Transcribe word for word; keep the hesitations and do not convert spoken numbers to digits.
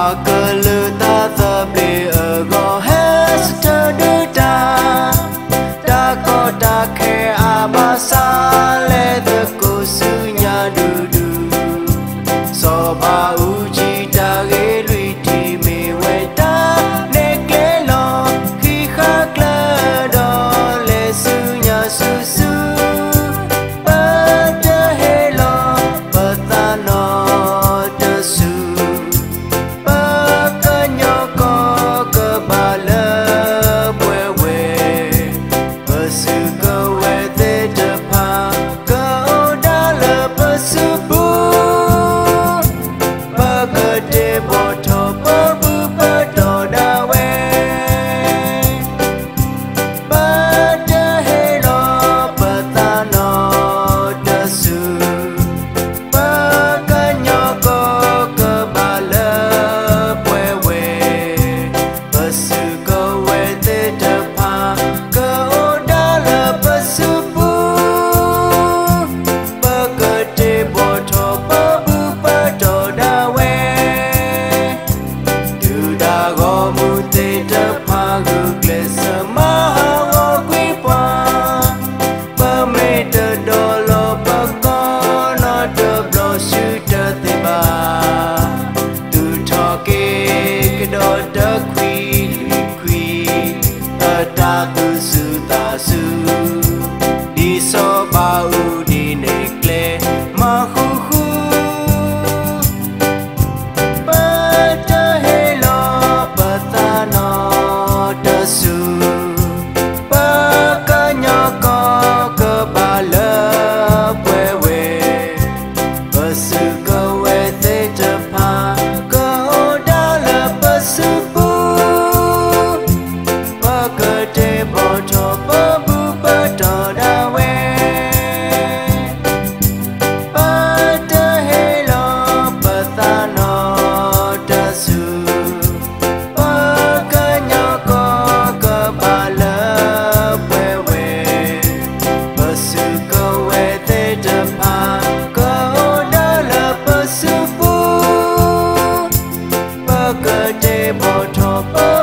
ba cơ lư ta ta bì ở gò hết chờ đưa ta ta có ta khe à ba sa lê tơ cô sư nhà đu đu so ba u chi ta ghé lụy thì mê quay ta nê kế lo khi khác lơ đó lê sư nhà sư sư bơ tơ hê lo bơ ta nó tơ sư bơ cơ nhỏ có cơ ba lơ quê quê bơ sư cơ quê tê tơ pa cơ ô đa lơ bơ sư bú bơ cơ tê bò thô bơ bú bơ đô đa quê bơ tơ hê lo bơ ta nó tơ sư bơ cơ nhỏ có cơ ba lơ quê quê bơ sư cơ quê tê tơ pa cơ ô đa lơ bơ sư bú bơ cơ tê bò thô bơ bú bơ đô đa quê từ đa gò mu tê tơ pa gu gle sơ ma ngô quý pa bơ mê tơ đô lô bơ có nó tơ blo sư tơ tê ba từ thọ kê cái đô tơ quy lụy quy tơ ta tư sư ta sư đi so ba u đi nê gle ma khu khu bơ tơ hê lo bơ ta nó tơ sư bơ cơ nhỏ có cơ ba lơ quê quê bơ sư cơ quê tê tơ pa cơ ô đa lơ bơ sư bú bơ cơ tê bò thô bơ bú bơ đô đa quê bơ tơ hê lo bơ ta nó tơ sư bơ cơ nhỏ có cơ ba lơ quê quê bơ sư cơ quê tê tơ pa cơ ô đa lơ bơ sư bú bơ cơ tê bò thô bơ